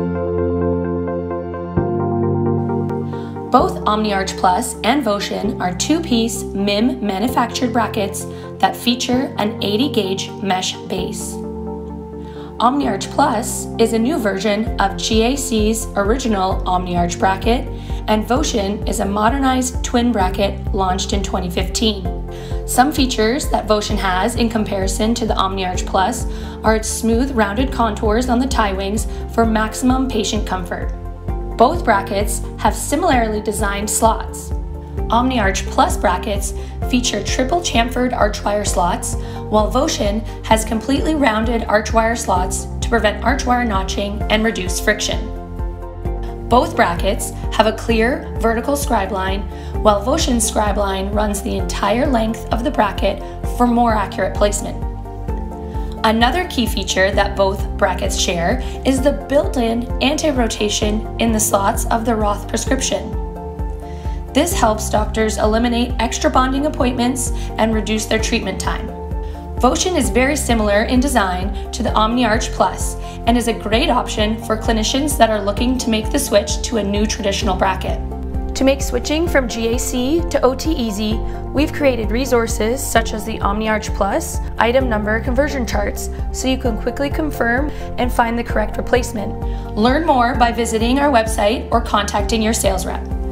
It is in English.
Both OmniArch Plus and Votion are two-piece MIM manufactured brackets that feature an 80-gauge mesh base. OmniArch Plus is a new version of GAC's original OmniArch bracket, and Votion is a modernized twin bracket launched in 2015. Some features that Votion has in comparison to the OmniArch Plus are its smooth rounded contours on the tie wings for maximum patient comfort. Both brackets have similarly designed slots. OmniArch Plus brackets feature triple chamfered archwire slots, while Votion has completely rounded archwire slots to prevent archwire notching and reduce friction. Both brackets have a clear vertical scribe line, while Votion's scribe line runs the entire length of the bracket for more accurate placement. Another key feature that both brackets share is the built-in anti-rotation in the slots of the Roth prescription. This helps doctors eliminate extra bonding appointments and reduce their treatment time. Votion is very similar in design to the OmniArch Plus and is a great option for clinicians that are looking to make the switch to a new traditional bracket. To make switching from GAC to OT easy, we've created resources such as the OmniArch Plus item number conversion charts so you can quickly confirm and find the correct replacement. Learn more by visiting our website or contacting your sales rep.